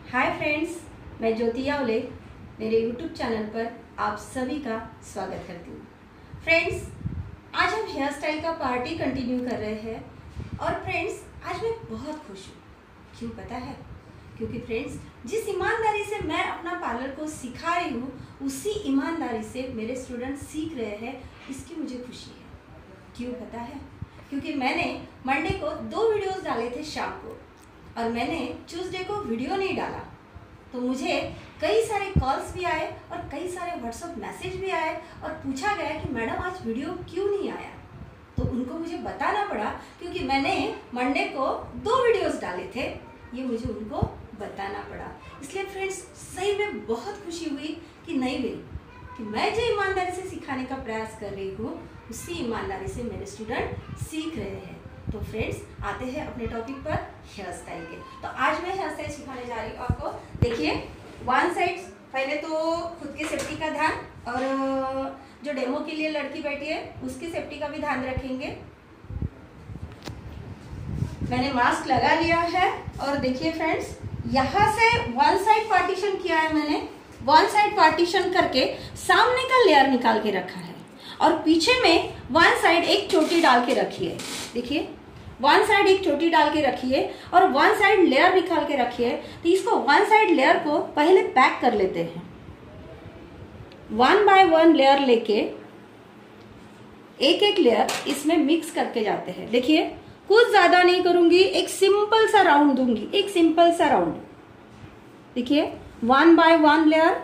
Hi friends, मैं ज्योति यावले मेरे YouTube channel पर आप सभी का स्वागत करती हूँ। फ्रेंड्स, आज हम हेयर स्टाइल का पार्ट ही कंटिन्यू कर रहे हैं और फ्रेंड्स आज मैं बहुत खुश हूँ। क्यों पता है? क्योंकि फ्रेंड्स जिस ईमानदारी से मैं अपना पार्लर को सिखा रही हूँ उसी ईमानदारी से मेरे स्टूडेंट सीख रहे हैं, इसकी मुझे खुशी है। क्यों पता है? क्योंकि मैंने मंडे को 2 वीडियोस डाले थे शाम को और मैंने ट्यूसडे को वीडियो नहीं डाला, तो मुझे कई सारे कॉल्स भी आए और कई सारे व्हाट्सएप मैसेज भी आए और पूछा गया कि मैडम आज वीडियो क्यों नहीं आया। तो उनको मुझे बताना पड़ा क्योंकि मैंने मंडे को 2 वीडियोस डाले थे, ये मुझे उनको बताना पड़ा। इसलिए फ्रेंड्स सही में बहुत खुशी हुई कि नहीं भाई, कि मैं जो ईमानदारी से सिखाने का प्रयास कर रही हूँ उसी ईमानदारी से मेरे स्टूडेंट सीख रहे हैं। तो फ्रेंड्स आते हैं अपने टॉपिक पर, हेयर स्टाइल के। तो आज मैं हेयर स्टाइल सिखाने जा रही हूँ आपको। देखिए, वन साइड पहले तो खुद की सेफ्टी का ध्यान और जो डेमो के लिए लड़की बैठी है उसकी सेफ्टी का भी ध्यान रखेंगे। मैंने मास्क लगा लिया है और देखिए फ्रेंड्स, यहाँ से वन साइड पार्टीशन किया है मैंने। वन साइड पार्टीशन करके सामने का लेयर निकाल के रखा है और पीछे में वन साइड एक चोटी डाल के रखी है। देखिए, वन साइड एक चोटी डाल के रखी है और वन साइड लेयर निकाल के रखी है। तो इसको वन साइड लेयर को पहले पैक कर लेते हैं। 1 बाय 1 लेयर लेके एक एक लेयर इसमें मिक्स करके जाते हैं। देखिए, कुछ ज्यादा नहीं करूंगी, एक सिंपल सा राउंड दूंगी, एक सिंपल सा राउंड। देखिए, 1 बाय 1 लेयर,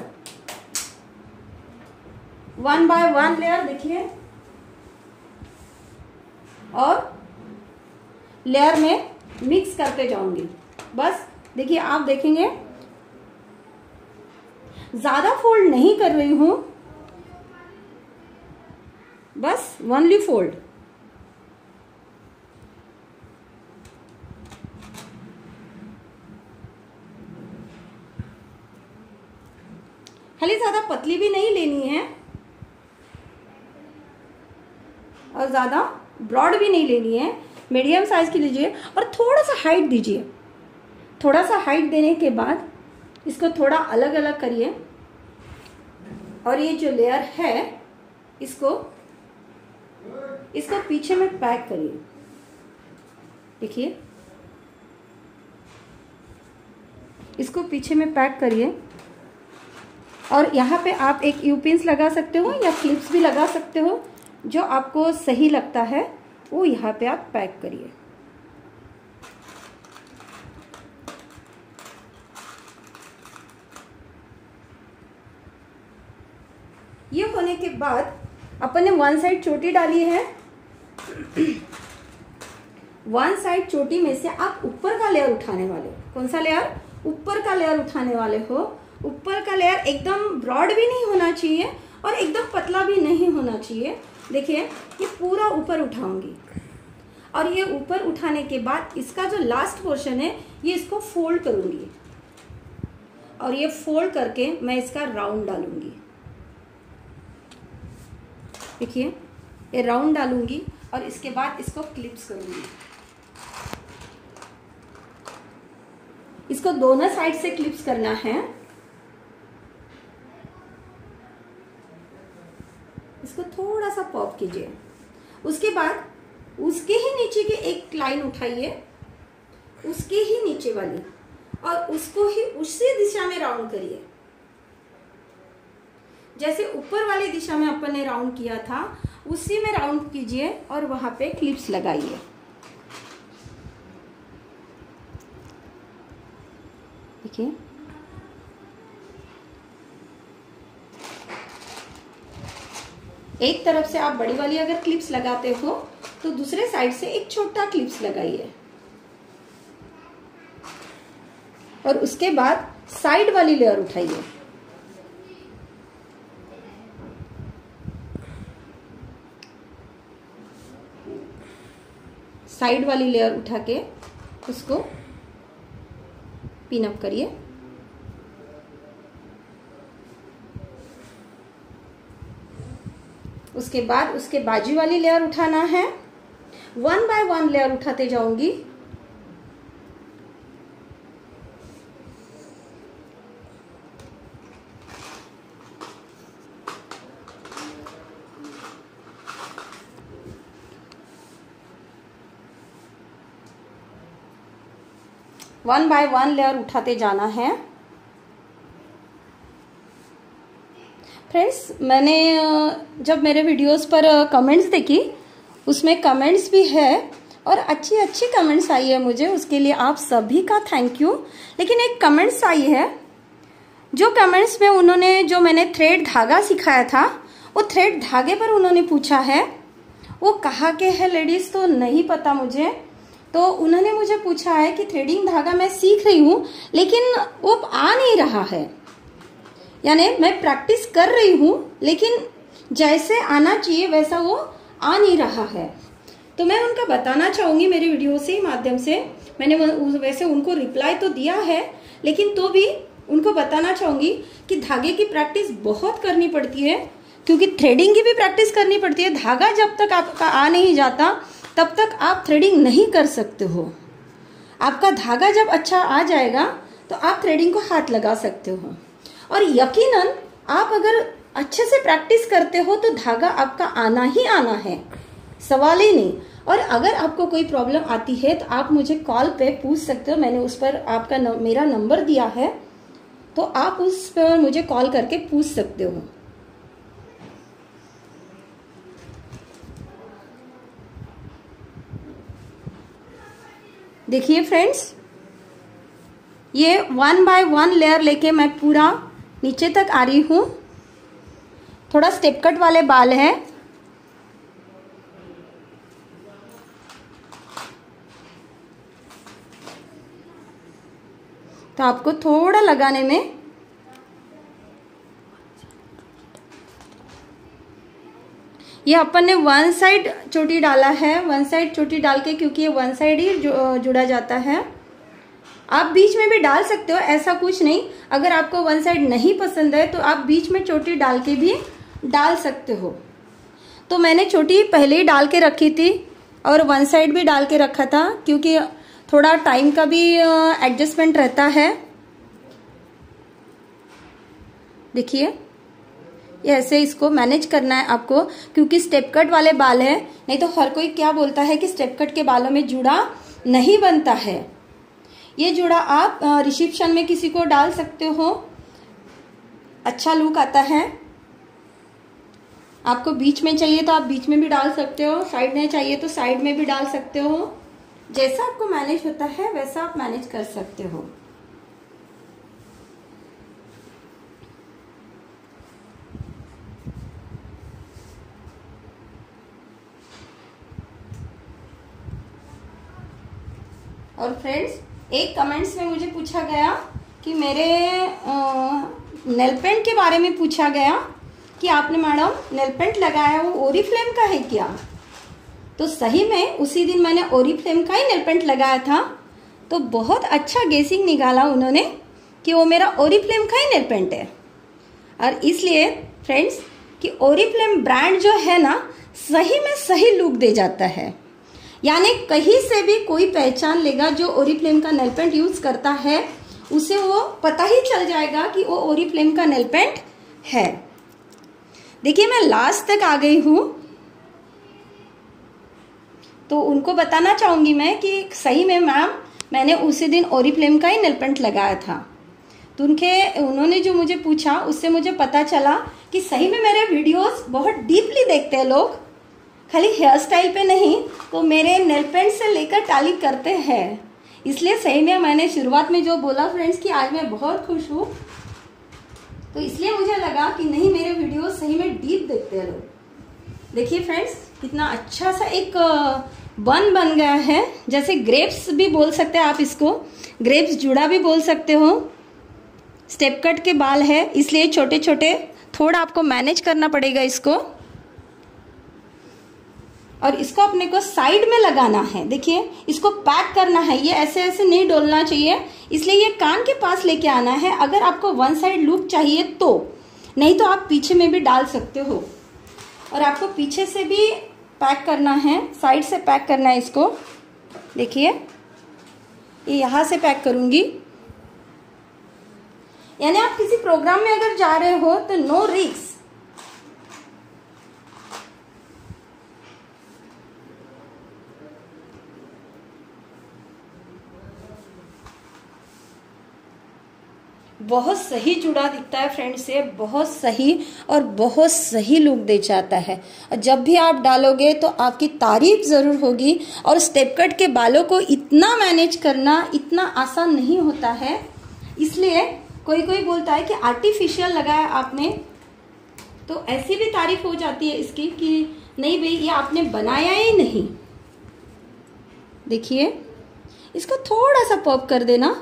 1 बाय 1 लेयर, देखिए, और लेयर में मिक्स करते जाऊंगी। बस देखिए, आप देखेंगे ज्यादा फोल्ड नहीं कर रही हूं, बस ओनली फोल्ड। खाली ज्यादा पतली भी नहीं लेनी है और ज्यादा ब्रॉड भी नहीं लेनी है, मीडियम साइज की लीजिए और थोड़ा सा हाइट दीजिए। थोड़ा सा हाइट देने के बाद इसको थोड़ा अलग अलग करिए और ये जो लेयर है इसको पीछे में पैक करिए। देखिए, इसको पीछे में पैक करिए और यहाँ पे आप एक यू पिन्स लगा सकते हो या क्लिप्स भी लगा सकते हो, जो आपको सही लगता है वो यहाँ पे आप पैक करिए। ये होने के बाद अपन ने वन साइड चोटी डाली है। वन साइड चोटी में से आप ऊपर का लेयर उठाने वाले हो। कौन सा लेयर? ऊपर का लेयर उठाने वाले हो। ऊपर का लेयर एकदम ब्रॉड भी नहीं होना चाहिए और एकदम पतला भी नहीं होना चाहिए। देखिए, ये पूरा ऊपर उठाऊंगी और ये ऊपर उठाने के बाद इसका जो लास्ट पोर्शन है ये इसको फोल्ड करूंगी और ये फोल्ड करके मैं इसका राउंड डालूंगी। देखिए, ये राउंड डालूंगी और इसके बाद इसको क्लिप्स करूंगी। इसको दोनों साइड से क्लिप्स करना है। इसको थोड़ा सा पॉप कीजिए। उसके बाद उसके ही नीचे की एक लाइन उठाइए, उसके ही नीचे वाली, और उसको ही उसी दिशा में राउंड करिए। जैसे ऊपर वाली दिशा में अपन ने राउंड किया था उसी में राउंड कीजिए और वहां पे क्लिप्स लगाइए। देखिए, एक तरफ से आप बड़ी वाली अगर क्लिप्स लगाते हो तो दूसरे साइड से एक छोटा क्लिप्स लगाइए और उसके बाद साइड वाली लेयर उठाइए। साइड वाली लेयर उठा के उसको पिन अप करिए। उसके बाद उसके बाजू वाली लेयर उठाना है। 1 बाय 1 लेयर उठाते जाऊंगी 1 बाय 1 लेयर उठाते जाना है। फ्रेंड्स, मैंने जब मेरे वीडियोस पर कमेंट्स देखी, उसमें कमेंट्स भी है और अच्छी अच्छी कमेंट्स आई है मुझे, उसके लिए आप सभी का थैंक यू। लेकिन एक कमेंट्स आई है, जो कमेंट्स में उन्होंने जो मैंने थ्रेड धागा सिखाया था, वो थ्रेड धागे पर उन्होंने पूछा है। वो कहाँ के है लेडीज तो नहीं पता मुझे। तो उन्होंने मुझे पूछा है कि थ्रेडिंग धागा मैं सीख रही हूँ लेकिन वो आ नहीं रहा है, यानी मैं प्रैक्टिस कर रही हूँ लेकिन जैसे आना चाहिए वैसा वो आ नहीं रहा है। तो मैं उनका बताना चाहूँगी मेरे वीडियो से माध्यम से। मैंने वैसे उनको रिप्लाई तो दिया है, लेकिन तो भी उनको बताना चाहूँगी कि धागे की प्रैक्टिस बहुत करनी पड़ती है, क्योंकि थ्रेडिंग की भी प्रैक्टिस करनी पड़ती है। धागा जब तक आपका आ नहीं जाता तब तक आप थ्रेडिंग नहीं कर सकते हो। आपका धागा जब अच्छा आ जाएगा तो आप थ्रेडिंग को हाथ लगा सकते हो। और यकीनन आप अगर अच्छे से प्रैक्टिस करते हो तो धागा आपका आना ही आना है, सवाल ही नहीं। और अगर आपको कोई प्रॉब्लम आती है तो आप मुझे कॉल पे पूछ सकते हो। मैंने उस पर आपका मेरा नंबर दिया है, तो आप उस पर मुझे कॉल करके पूछ सकते हो। देखिए फ्रेंड्स, ये 1 बाय 1 लेयर लेके मैं पूरा नीचे तक आ रही हूँ। थोड़ा स्टेप कट वाले बाल हैं, तो आपको थोड़ा लगाने में ये अपन ने 1 साइड चोटी डाला है, 1 साइड चोटी डाल के, क्योंकि ये 1 साइड ही जुड़ा जाता है। आप बीच में भी डाल सकते हो, ऐसा कुछ नहीं। अगर आपको 1 साइड नहीं पसंद है तो आप बीच में चोटी डाल के भी डाल सकते हो। तो मैंने चोटी पहले ही डाल के रखी थी और 1 साइड भी डाल के रखा था, क्योंकि थोड़ा टाइम का भी एडजस्टमेंट रहता है। देखिए, ये ऐसे इसको मैनेज करना है आपको, क्योंकि स्टेप कट वाले बाल है। नहीं तो हर कोई क्या बोलता है कि स्टेप कट के बालों में जुड़ा नहीं बनता है। ये जुड़ा आप रिसेप्शन में किसी को डाल सकते हो, अच्छा लुक आता है। आपको बीच में चाहिए तो आप बीच में भी डाल सकते हो, साइड में चाहिए तो साइड में भी डाल सकते हो। जैसा आपको मैनेज होता है वैसा आप मैनेज कर सकते हो। और फ्रेंड्स, एक कमेंट्स में मुझे पूछा गया कि मेरे नेल पेंट के बारे में पूछा गया कि आपने मैडम नेल पेंट लगाया वो ओरिफ्लेम का है क्या? तो सही में उसी दिन मैंने ओरिफ्लेम का ही नेल पेंट लगाया था। तो बहुत अच्छा गेसिंग निकाला उन्होंने कि वो मेरा ओरिफ्लेम का ही नेल पेंट है। और इसलिए फ्रेंड्स कि ओरिफ्लेम ब्रांड जो है ना, सही में सही लुक दे जाता है। यानी कहीं से भी कोई पहचान लेगा जो ओरिफ्लेम का नेल पेंट यूज करता है, उसे वो पता ही चल जाएगा कि वो ओरिफ्लेम का नेल पेंट है। देखिए, मैं लास्ट तक आ गई हूँ, तो उनको बताना चाहूंगी मैं कि सही में मैम मैंने उसी दिन ओरिफ्लेम का ही नेल पेंट लगाया था। तो उन्होंने जो मुझे पूछा उससे मुझे पता चला कि सही में मेरे वीडियोस बहुत डीपली देखते हैं लोग, खाली हेयर स्टाइल पे नहीं तो मेरे नेल पेंट से लेकर टाली करते हैं। इसलिए सही में मैंने शुरुआत में जो बोला फ्रेंड्स कि आज मैं बहुत खुश हूँ, तो इसलिए मुझे लगा कि नहीं, मेरे वीडियो सही में डीप देखते हैं लोग। देखिए फ्रेंड्स, कितना अच्छा सा एक बन गया है, जैसे ग्रेप्स भी बोल सकते हैं आप इसको, ग्रेप्स जुड़ा भी बोल सकते हो। स्टेप कट के बाल है, इसलिए छोटे छोटे थोड़ा आपको मैनेज करना पड़ेगा इसको, और इसको अपने को साइड में लगाना है। देखिए, इसको पैक करना है, ये ऐसे ऐसे नहीं डोलना चाहिए, इसलिए ये कान के पास लेके आना है। अगर आपको 1 साइड लुक चाहिए तो, नहीं तो आप पीछे में भी डाल सकते हो। और आपको पीछे से भी पैक करना है, साइड से पैक करना है इसको। देखिए, ये यहाँ से पैक करूंगी। यानी आप किसी प्रोग्राम में अगर जा रहे हो तो नो रिस्क। बहुत सही जुड़ा दिखता है फ्रेंड्स, ये बहुत सही और बहुत सही लुक दे जाता है। और जब भी आप डालोगे तो आपकी तारीफ ज़रूर होगी। और स्टेप कट के बालों को इतना मैनेज करना इतना आसान नहीं होता है, इसलिए कोई कोई बोलता है कि आर्टिफिशियल लगाया आपने, तो ऐसी भी तारीफ हो जाती है इसकी कि नहीं भाई ये आपने बनाया ही नहीं। देखिए इसको थोड़ा सा पॉप कर देना।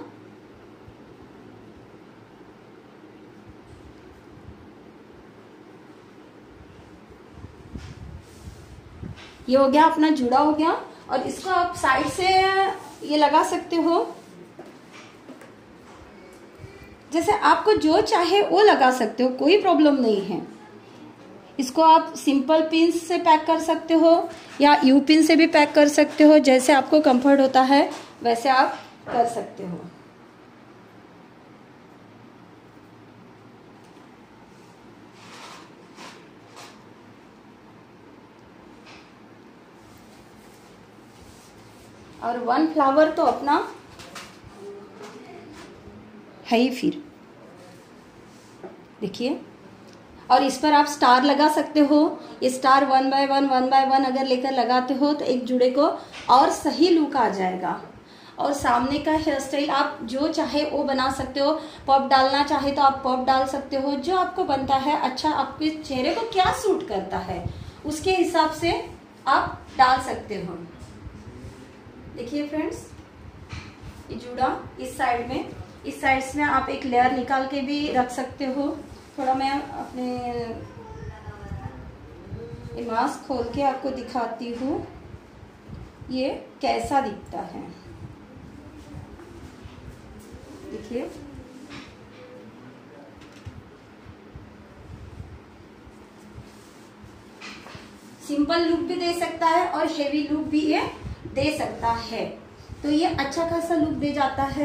ये हो गया, अपना जुड़ा हो गया। और इसको आप साइड से ये लगा सकते हो, जैसे आपको जो चाहे वो लगा सकते हो, कोई प्रॉब्लम नहीं है। इसको आप सिंपल पिन से पैक कर सकते हो या यू पिन से भी पैक कर सकते हो, जैसे आपको कंफर्ट होता है वैसे आप कर सकते हो। और वन फ्लावर तो अपना है ही फिर, देखिए। और इस पर आप स्टार लगा सकते हो। ये स्टार 1 बाय 1 अगर लेकर लगाते हो तो एक जुड़े को और सही लुक आ जाएगा। और सामने का हेयर स्टाइल आप जो चाहे वो बना सकते हो। पॉप डालना चाहे तो आप पॉप डाल सकते हो, जो आपको बनता है अच्छा, आपके चेहरे को क्या सूट करता है उसके हिसाब से आप डाल सकते हो। देखिए फ्रेंड्स, ये जुड़ा इस साइड में आप एक लेयर निकाल के भी रख सकते हो। थोड़ा मैं अपने मास्क खोल के आपको दिखाती हूँ ये कैसा दिखता है। देखिए सिंपल लुक भी दे सकता है और हेवी लुक भी ये दे सकता है, तो ये अच्छा खासा लुक दे जाता है।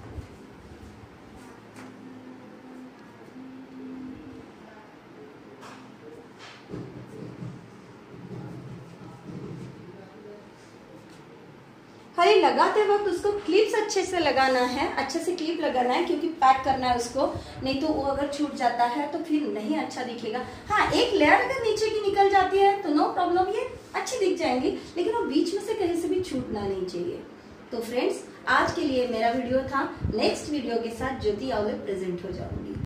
खाली लगाते वक्त उसको क्लिप्स अच्छे से लगाना है, अच्छे से क्लिप लगाना है, क्योंकि पैक करना है उसको, नहीं तो वो अगर छूट जाता है तो फिर नहीं अच्छा दिखेगा। हाँ, एक लेयर अगर नीचे की निकल जाती है तो नो प्रॉब्लम, ये अच्छी दिख जाएंगी, लेकिन वो बीच में से कहीं से भी छूटना नहीं चाहिए। तो फ्रेंड्स, आज के लिए मेरा वीडियो था। नेक्स्ट वीडियो के साथ ज्योति आउले प्रेजेंट हो जाऊंगी।